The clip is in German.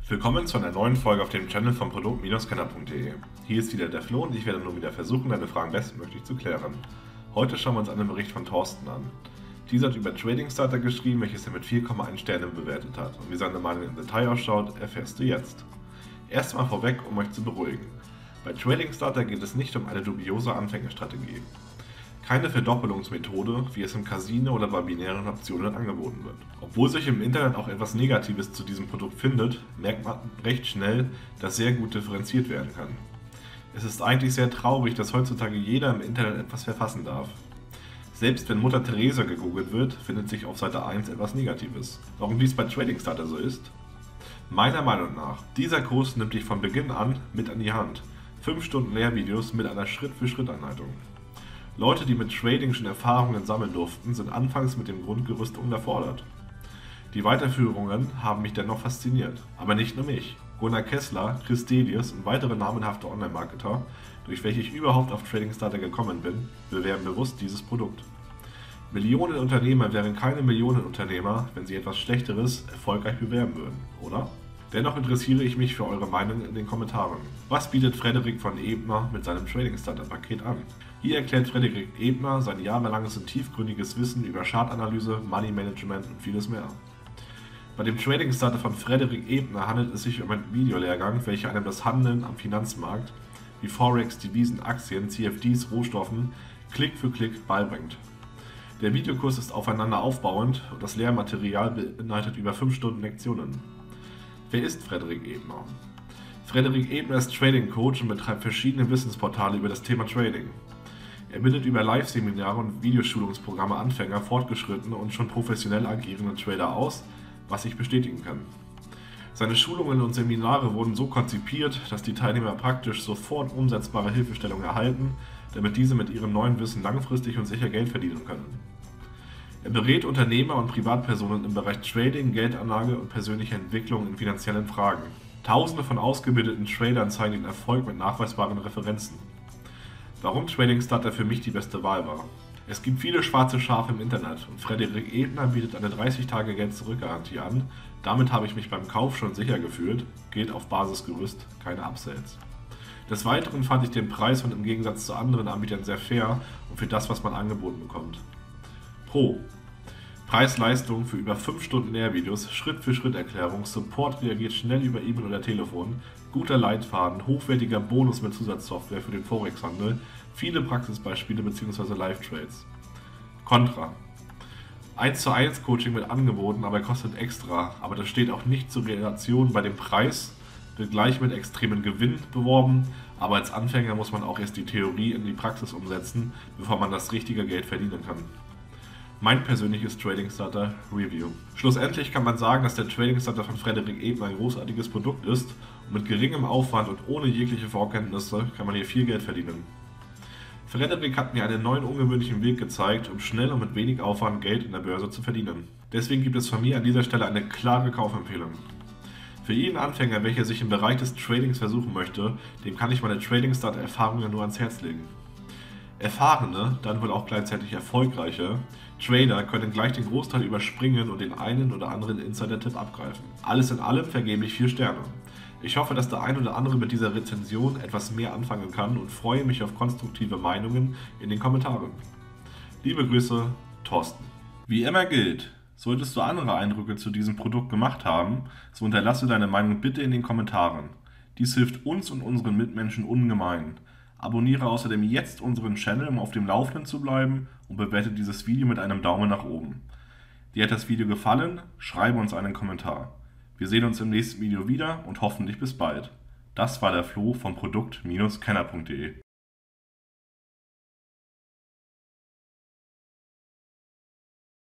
Willkommen zu einer neuen Folge auf dem Channel von Produkt-Kenner.de. Hier ist wieder der Flo und ich werde nun wieder versuchen, deine Fragen bestmöglich zu klären. Heute schauen wir uns einen Bericht von Thorsten an. Dieser hat über Trading Starter geschrieben, welches er mit 4,1 Sternen bewertet hat. Und wie seine Meinung im Detail ausschaut, erfährst du jetzt. Erstmal vorweg, um euch zu beruhigen. Bei Trading Starter geht es nicht um eine dubiose Anfängerstrategie. Keine Verdoppelungsmethode, wie es im Casino oder bei binären Optionen angeboten wird. Obwohl sich im Internet auch etwas Negatives zu diesem Produkt findet, merkt man recht schnell, dass sehr gut differenziert werden kann. Es ist eigentlich sehr traurig, dass heutzutage jeder im Internet etwas verfassen darf. Selbst wenn Mutter Teresa gegoogelt wird, findet sich auf Seite 1 etwas Negatives. Warum dies bei Trading Starter so ist? Meiner Meinung nach, dieser Kurs nimmt dich von Beginn an mit an die Hand. 5 Stunden Lehrvideos mit einer Schritt-für-Schritt-Anleitung. Leute, die mit Trading schon Erfahrungen sammeln durften, sind anfangs mit dem Grundgerüst unterfordert. Die Weiterführungen haben mich dennoch fasziniert. Aber nicht nur mich. Gunnar Kessler, Chris Delius und weitere namenhafte Online-Marketer, durch welche ich überhaupt auf Trading Starter gekommen bin, bewerben bewusst dieses Produkt. Millionen Unternehmer wären keine Millionenunternehmer, wenn sie etwas Schlechteres erfolgreich bewerben würden, oder? Dennoch interessiere ich mich für eure Meinung in den Kommentaren. Was bietet Frederik von Ebner mit seinem Trading Starter Paket an? Hier erklärt Frederik Ebner sein jahrelanges und tiefgründiges Wissen über Chartanalyse, Money Management und vieles mehr. Bei dem Trading Starter von Frederik Ebner handelt es sich um einen Videolehrgang, welcher einem das Handeln am Finanzmarkt wie Forex, Devisen, Aktien, CFDs, Rohstoffen Klick für Klick beibringt. Der Videokurs ist aufeinander aufbauend und das Lehrmaterial beinhaltet über 5 Stunden Lektionen. Wer ist Frederik Ebner? Frederik Ebner ist Trading Coach und betreibt verschiedene Wissensportale über das Thema Trading. Er bildet über Live-Seminare und Videoschulungsprogramme Anfänger, Fortgeschrittene und schon professionell agierende Trader aus, was ich bestätigen kann. Seine Schulungen und Seminare wurden so konzipiert, dass die Teilnehmer praktisch sofort umsetzbare Hilfestellungen erhalten, damit diese mit ihrem neuen Wissen langfristig und sicher Geld verdienen können. Er berät Unternehmer und Privatpersonen im Bereich Trading, Geldanlage und persönlicher Entwicklung in finanziellen Fragen. Tausende von ausgebildeten Tradern zeigen den Erfolg mit nachweisbaren Referenzen. Warum Trading Starter für mich die beste Wahl war? Es gibt viele schwarze Schafe im Internet und Frederik Ebner bietet eine 30 Tage Geld-Zurück-Garantie an. Damit habe ich mich beim Kauf schon sicher gefühlt, gilt auf Basisgerüst, keine Upsells. Des Weiteren fand ich den Preis und im Gegensatz zu anderen Anbietern sehr fair und für das, was man angeboten bekommt. Pro: Preis-Leistung für über 5 Stunden Lehrvideos, Schritt-für-Schritt-Erklärung, Support reagiert schnell über E-Mail oder Telefon, guter Leitfaden, hochwertiger Bonus mit Zusatzsoftware für den Forex-Handel, viele Praxisbeispiele bzw. Live-Trades. Contra: 1:1 Coaching mit angeboten, aber kostet extra, aber das steht auch nicht zur Relation bei dem Preis, wird gleich mit extremen Gewinn beworben, aber als Anfänger muss man auch erst die Theorie in die Praxis umsetzen, bevor man das richtige Geld verdienen kann. Mein persönliches Trading Starter Review. Schlussendlich kann man sagen, dass der Trading Starter von Frederik Ebner ein großartiges Produkt ist und mit geringem Aufwand und ohne jegliche Vorkenntnisse kann man hier viel Geld verdienen. Frederik hat mir einen neuen ungewöhnlichen Weg gezeigt, um schnell und mit wenig Aufwand Geld in der Börse zu verdienen. Deswegen gibt es von mir an dieser Stelle eine klare Kaufempfehlung. Für jeden Anfänger, welcher sich im Bereich des Tradings versuchen möchte, dem kann ich meine Trading Starter Erfahrungen nur ans Herz legen. Erfahrene, dann wohl auch gleichzeitig erfolgreiche Trader können gleich den Großteil überspringen und den einen oder anderen Insider-Tipp abgreifen. Alles in allem vergebe ich 4 Sterne. Ich hoffe, dass der ein oder andere mit dieser Rezension etwas mehr anfangen kann und freue mich auf konstruktive Meinungen in den Kommentaren. Liebe Grüße, Thorsten. Wie immer gilt, solltest du andere Eindrücke zu diesem Produkt gemacht haben, so hinterlasse deine Meinung bitte in den Kommentaren. Dies hilft uns und unseren Mitmenschen ungemein. Abonniere außerdem jetzt unseren Channel, um auf dem Laufenden zu bleiben und bewerte dieses Video mit einem Daumen nach oben. Dir hat das Video gefallen? Schreibe uns einen Kommentar. Wir sehen uns im nächsten Video wieder und hoffentlich bis bald. Das war der Flo von Produkt-Kenner.de.